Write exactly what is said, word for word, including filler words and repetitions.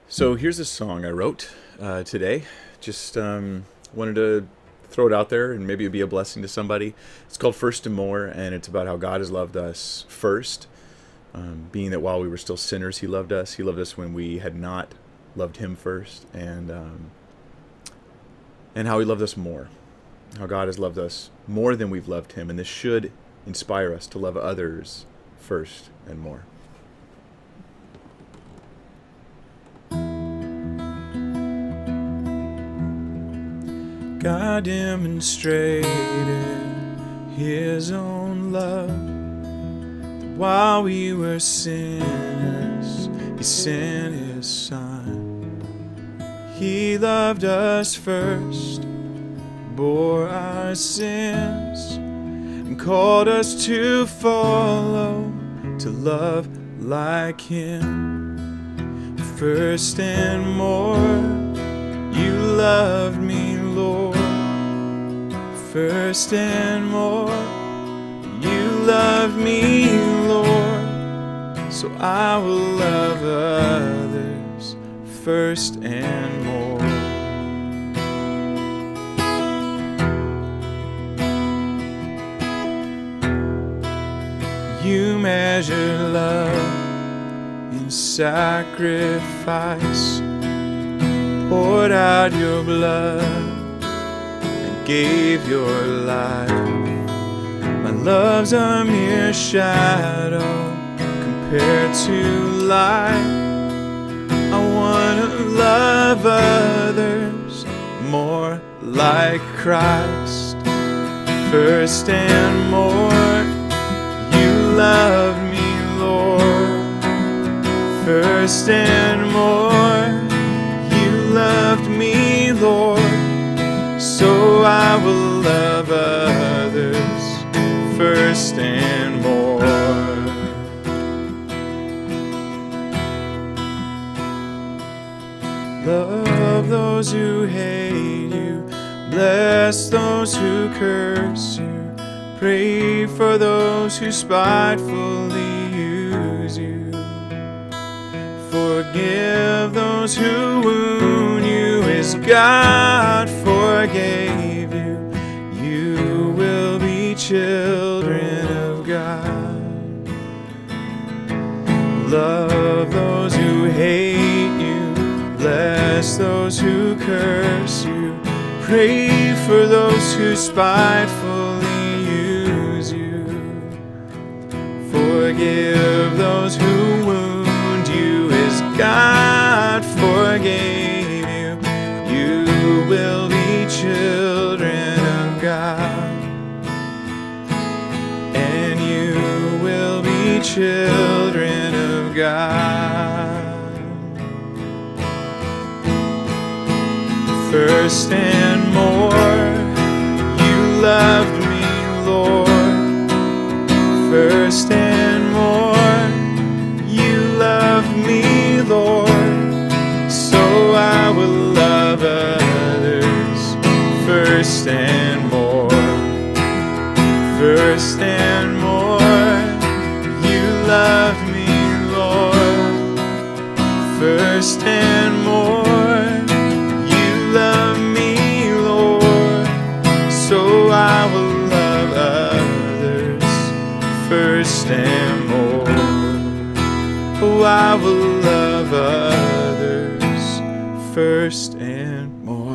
So here's a song I wrote uh, today. Just um, wanted to throw it out there and maybe it'd be a blessing to somebody. It's called First and More, and it's about how God has loved us first, um, being that while we were still sinners, He loved us. He loved us when we had not loved Him first, and um, and how He loved us more. How God has loved us more than we've loved Him, and this should inspire us to love others first and more. God demonstrated His own love. While we were sinners, He sent His Son. He loved us first, bore our sins, and called us to follow, to love like Him. First and more, You loved me, Lord. First and more, You loved me, Lord. So I will love others first and more. You measure love in sacrifice, poured out Your blood and gave Your life. My love's a mere shadow compared to life. I wanna love others more like Christ. First and more, You loved me, Lord. First and more, You loved me, Lord. So I will love others first and more. Love those who hate You, bless those who curse You, pray for those who spitefully use You, forgive those who wound You as God forgave You. You will be children of God. Love those who hate You, bless those who curse You, pray for those who spitefully use You, forgive those who wound You as God forgave You. You will be children of God, and You will be children of God. First and more, You loved me, Lord. First and more, You loved me, Lord. So I will love others first and more. First and more, You loved me, Lord. First and more, I will love others first and more. Oh, I will love others first and more.